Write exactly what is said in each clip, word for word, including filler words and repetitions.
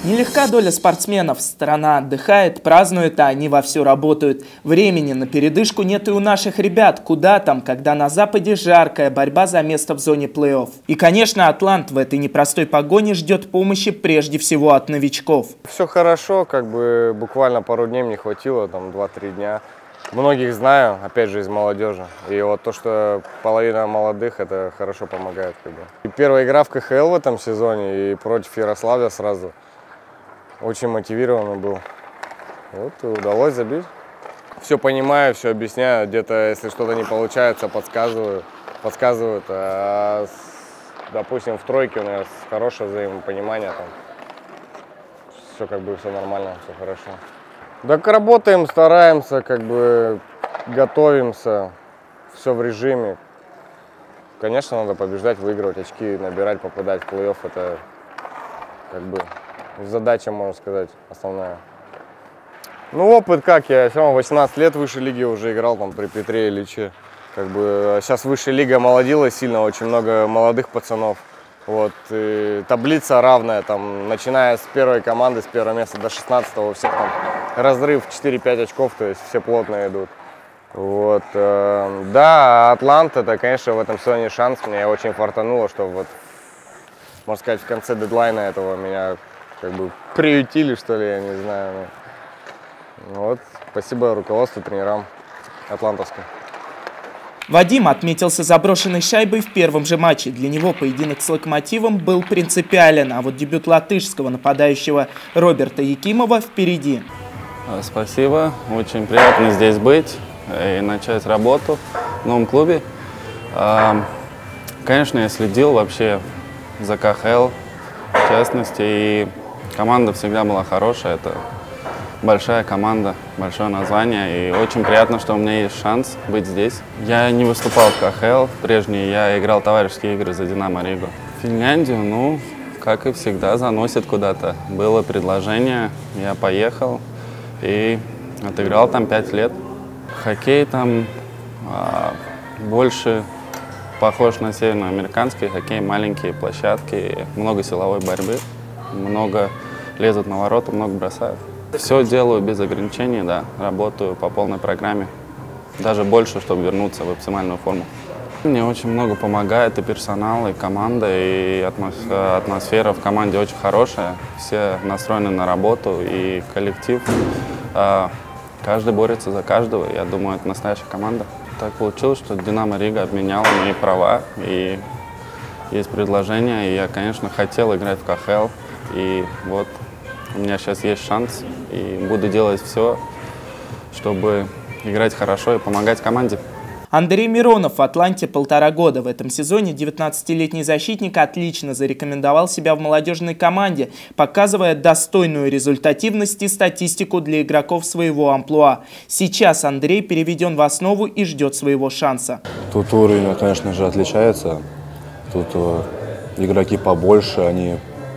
Нелегка доля спортсменов. Страна отдыхает, празднует, а они вовсю работают. Времени на передышку нет и у наших ребят. Куда там, когда на Западе жаркая борьба за место в зоне плей-офф. И, конечно, Атлант в этой непростой погоне ждет помощи прежде всего от новичков. Все хорошо, как бы буквально пару дней мне хватило, там два-три дня. Многих знаю, опять же, из молодежи. И вот то, что половина молодых, это хорошо помогает. Как бы. И первая игра в ка ха эл в этом сезоне и против Ярославля сразу. Очень мотивированный был. Вот и удалось забить. Все понимаю, все объясняю. Где-то, если что-то не получается, подсказываю, подсказывают. А, допустим, в тройке у нас хорошее взаимопонимание. Там. Все как бы все нормально, все хорошо. Так работаем, стараемся, как бы готовимся. Все в режиме. Конечно, надо побеждать, выигрывать очки, набирать, попадать в плей-офф. Это как бы задача, можно сказать, основная. Ну, опыт как, я все равно восемнадцать лет в высшей лиге уже играл, там, при Петре Ильиче. Как бы сейчас высшая лига молодилась сильно, очень много молодых пацанов. Вот, и таблица равная, там, начиная с первой команды, с первого места до шестнадцатого, у всех там разрыв четыре-пять очков, то есть все плотно идут. Вот, э, да, Атлант, это, конечно, в этом сезоне шанс, мне очень фартануло, что вот, можно сказать, в конце дедлайна этого меня как бы приютили, что ли, я не знаю. Ну, вот, спасибо руководству, тренерам атлантовским. Вадим отметился заброшенной шайбой в первом же матче. Для него поединок с Локомотивом был принципиален, а вот дебют латышского нападающего Роберта Якимова впереди. Спасибо, очень приятно здесь быть и начать работу в новом клубе. Конечно, я следил вообще за ка ха эл, в частности, и команда всегда была хорошая. Это большая команда, большое название, и очень приятно, что у меня есть шанс быть здесь. Я не выступал в ка ха эл, прежние я играл товарищеские игры за Динамо Ригу. Финляндию, ну, как и всегда, заносит куда-то. Было предложение, я поехал и отыграл там пять лет. Хоккей там а, больше похож на североамериканский хоккей, маленькие площадки, много силовой борьбы, много лезут на ворота, много бросают. Все делаю без ограничений, да, работаю по полной программе, даже больше, чтобы вернуться в оптимальную форму. Мне очень много помогает и персонал, и команда, и атмосфера в команде очень хорошая, все настроены на работу, и коллектив, каждый борется за каждого, я думаю, это настоящая команда. Так получилось, что Динамо Рига обменяла мои права, и есть предложение, и я, конечно, хотел играть в ка ха эл, и вот у меня сейчас есть шанс, и буду делать все, чтобы играть хорошо и помогать команде. Андрей Миронов в Атланте полтора года. В этом сезоне девятнадцатилетний защитник отлично зарекомендовал себя в молодежной команде, показывая достойную результативность и статистику для игроков своего амплуа. Сейчас Андрей переведен в основу и ждет своего шанса. Тут уровень, конечно же, отличается. Тут э, игроки побольше, они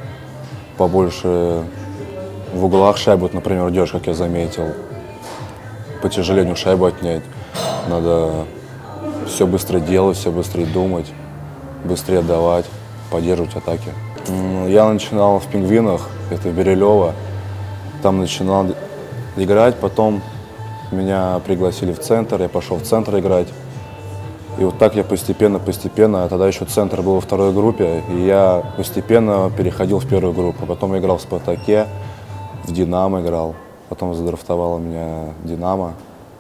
побольше в углах шайбу, например, идешь, как я заметил. По тяжелению шайбу отнять. Надо все быстро делать, все быстрее думать, быстрее отдавать, поддерживать атаки. Я начинал в «Пингвинах», это в Берилево. Там начинал играть, потом меня пригласили в центр, я пошел в центр играть. И вот так я постепенно-постепенно, тогда еще центр был во второй группе, и я постепенно переходил в первую группу. Потом я играл в «Спартаке», в «Динамо» играл, потом задрафтовала меня «Динамо».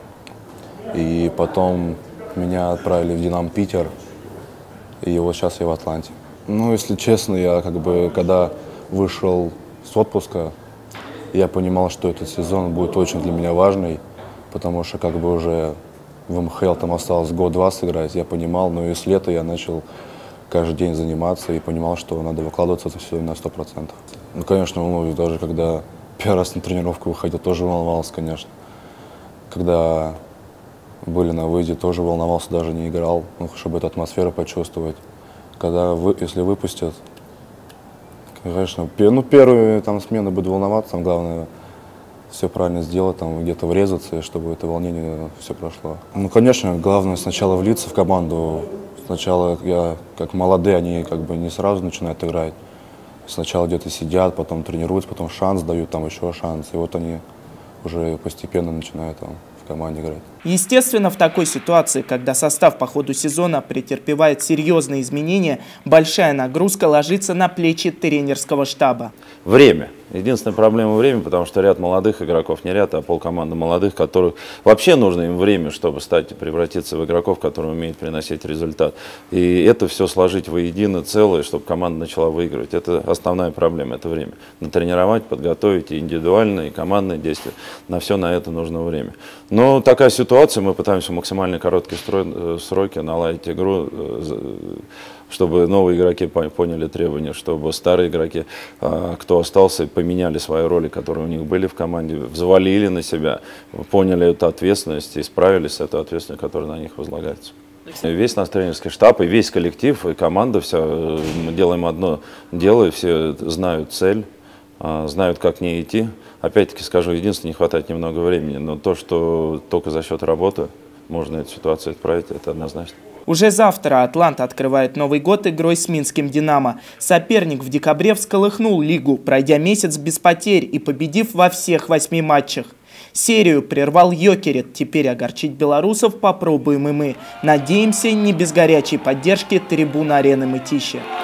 И потом меня отправили в «Динамо Питер», и вот сейчас я в «Атланте». Ну, если честно, я как бы, когда вышел с отпуска, я понимал, что этот сезон будет очень для меня важный, потому что как бы уже в эм ха эл там осталось год-два сыграть, я понимал, но и с лета я начал каждый день заниматься и понимал, что надо выкладываться в это все на сто процентов. Ну, конечно, волнуюсь, даже когда первый раз на тренировку выходил, тоже волновался, конечно. Когда были на выезде, тоже волновался, даже не играл, ну, чтобы эту атмосферу почувствовать. Когда, вы, если выпустят, конечно, ну, первые там смены буду волноваться, там главное все правильно сделать, там где-то врезаться, и чтобы это волнение все прошло. Ну, конечно, главное сначала влиться в команду. Сначала я, как молодые, они как бы не сразу начинают играть. Сначала где-то сидят, потом тренируются, потом шанс дают, там еще шанс. И вот они уже постепенно начинают там в команде играть. Естественно, в такой ситуации, когда состав по ходу сезона претерпевает серьезные изменения, большая нагрузка ложится на плечи тренерского штаба. Время. Единственная проблема — время, потому что ряд молодых игроков, не ряд, а полкоманды молодых, которых вообще нужно им время, чтобы стать, превратиться в игроков, которые умеют приносить результат. И это все сложить воедино целое, чтобы команда начала выигрывать. Это основная проблема, это время. Натренировать, подготовить и индивидуальные, и командные действия. На все на это нужно время. Но такая ситуация, мы пытаемся в максимально короткие сроки наладить игру, чтобы новые игроки поняли требования, чтобы старые игроки, кто остался, поменяли свои роли, которые у них были в команде, взвалили на себя, поняли эту ответственность и справились с этой ответственностью, которая на них возлагается. Весь наш тренерский штаб и весь коллектив, и команда вся, мы делаем одно дело, и все знают цель, знают, как к ней идти. Опять-таки скажу, единственное, не хватает немного времени, но то, что только за счет работы можно эту ситуацию исправить, это однозначно. Уже завтра «Атланта» открывает Новый год игрой с минским «Динамо». Соперник в декабре всколыхнул лигу, пройдя месяц без потерь и победив во всех восьми матчах. Серию прервал Йокерит. Теперь огорчить белорусов попробуем и мы. Надеемся, не без горячей поддержки трибун арены Мытищи.